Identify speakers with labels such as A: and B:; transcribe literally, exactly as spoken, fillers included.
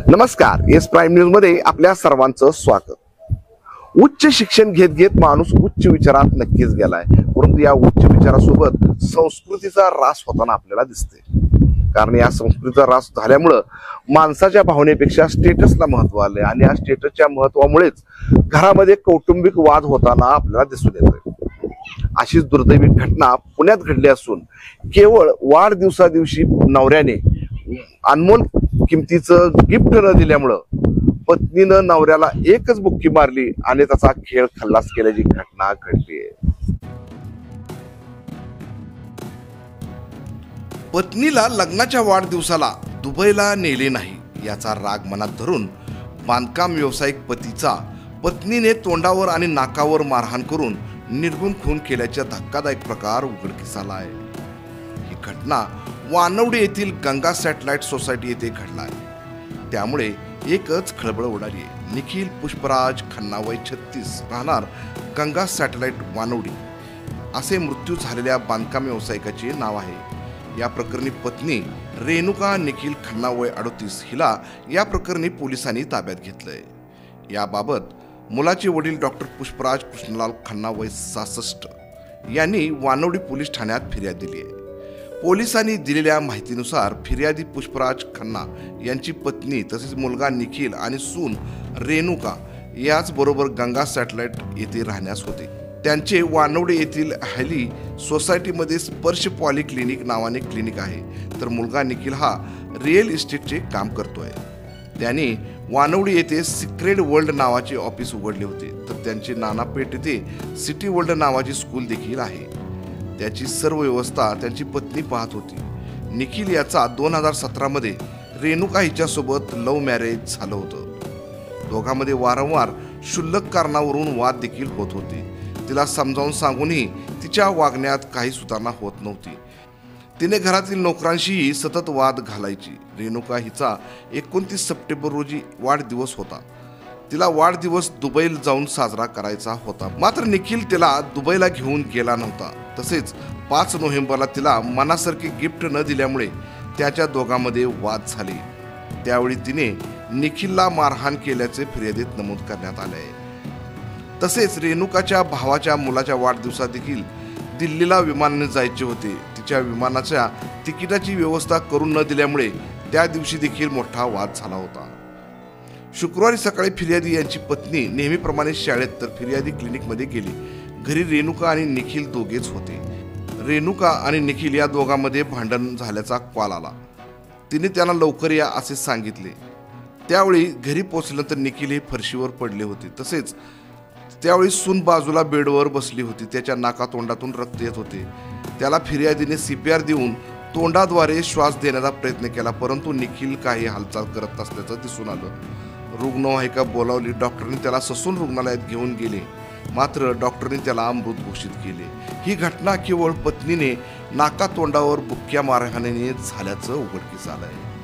A: नमस्कार, S prime news मध्ये आपल्या सर्वांचं स्वागत। उच्च शिक्षण घेत घेत माणूस उच्च विचारात नक्कीच गेलाय, परंतु या उच्च विचारासोबत संस्कृतीचा ऱ्हास होताना आपल्याला दिसते। कारण या संस्कृतीचा ऱ्हास झाल्यामुळे माणसाच्या भावनेपेक्षा स्टेटसला महत्त्व आले आणि या स्टेटसच्या महत्त्वामुळेच घरामध्ये कौटुंबिक वाद होताना आपल्याला दिसून येते। अशीच दुर्दैवी घटना पुण्यात घडली असून केवळ वाढदिवसा दिवशी नवऱ्याने अनमोल किमतीचं गिफ्ट न दिल्यामुळं पत्नीनं नवऱ्याला एकच बुक्की मारली आणि त्याचा खेळ खल्लास केल्याची घटना घडली आहे। पत्नीला लग्नाच्या वाढदिवसाला दुबईला नेले नाही याचा राग मनात धरून बांधकाम व्यावसायिक पतीचा पत्नीने तोंडावर आणि नाकावर मारहाण करून निर्गुण खून केल्याचा धक्कादायक प्रकार उघडकीस आला आहे। ही घटना वानवडी येथील गंगा सॅटेलाइट सोसायटी येथे घडला आहे। त्यामुळे एकच खळबळ उडाली आहे। निखिल पुष्पराज खन्ना वय छत्तीस राहणार गंगा सॅटेलाइट वानवडी असे मृत्यू झालेल्या बांधकाम व्यावसायिकाचे नाव आहे। या प्रकरणी पत्नी रेणुका निखिल खन्ना वय अडतीस हिला या प्रकरणी पोलिसांनी ताब्यात घेतलंय। याबाबत मुलाचे वडील डॉक्टर पुष्पराज कृष्णलाल खन्ना वय सहासष्ट यांनी वानवडी पोलीस ठाण्यात फिर्याद दिली आहे। पोलिसांनी दिलेल्या माहितीनुसार फिर्यादी पुष्पराज खन्ना यांची पत्नी तसेच मुलगा निखिल आणि सून रेणुका याचबरोबर गंगा सॅटेलाइट येथे राहण्यास होते। त्यांचे वानवडे येथील हॅली सोसायटीमध्ये स्पर्श पॉलिक्लिनिक नावाने क्लिनिक आहे, तर मुलगा निखिल हा रिअल इस्टेटचे काम करतोय। त्यांनी वानवडी येथे सिक्रेट वर्ल्ड नावाचे ऑफिस उघडले होते, तर त्यांचे नानापेठ येथे सिटी वर्ल्ड नावाची स्कूल देखील आहे। त्याची सर्व व्यवस्था त्यांची पत्नी पाहत होती। निखिल याचा दोन हजार सतरा मध्ये रेणुका हिच्यासोबत लव्ह मॅरेज झालं होतं। दोघांमध्ये वारंवार क्षुल्लक कारणावरून वाद देखील होत होते। तिला समजावून सांगूनही तिच्या वागण्यात काही सुधारणा होत नव्हती। तिने घरातील नोकरांशीही सतत वाद घालायची। रेणुका हिचा एकोणतीस सप्टेंबर रोजी वाढदिवस होता। तिला वाढदिवस दुबईला जाऊन साजरा करायचा होता, मात्र निखिल तिला दुबईला घेऊन गेला नव्हता। तसेच पाच नोव्हेंबरला तिला मनासारखे गिफ्ट न दिल्यामुळे त्याच्या दोघांमध्ये वाद झाले। त्यावेळी तिने निखिलला मारहाण केल्याचे फिर्यादीत नमूद करण्यात आले आहे। तसेच रेणुकाच्या भावाच्या मुलाच्या वाढदिवसात देखील दिल्लीला विमानाने जायचे होते। तिच्या विमानाच्या तिकिटाची व्यवस्था करून न दिल्यामुळे त्या दिवशी देखील मोठा वाद झाला होता। शुक्रवारी सकाळी फिर्यादी यांची पत्नी नेहमीप्रमाणे शाळेत तर फिर्यादी क्लिनिकमध्ये गेली। घरी रेणुका आणि निखिल दोघेच होते। रेणुका आणि निखिल या दोघांमध्ये भांडण झाल्याचा कॉल आला। तिने त्यांना लवकर या असे सांगितले। त्यावेळी घरी पोहोचल्यानंतर निखिल हे फरशीवर पडले होते। तसेच त्यावेळी सून बाजूला बेडवर बसली होती। त्याच्या नाकातोंडातून रक्त येत होते। त्याला फिर्यादीने सी पी आर देऊन तोंडाद्वारे श्वास देण्याचा प्रयत्न केला, परंतु निखिल काही हालचाल करत नसल्याचं दिसून आलं। रुग्णवाहिका बोलावली। डॉक्टरांनी त्याला ससून रुग्णालयात घेऊन गेले, मात्र डॉक्टरांनी त्याला मृत घोषित केले। ही घटना केवळ पत्नीने नाकातोंडावर बुक्क्या मारहाणीने झाल्याचं उघडकीस आलंय।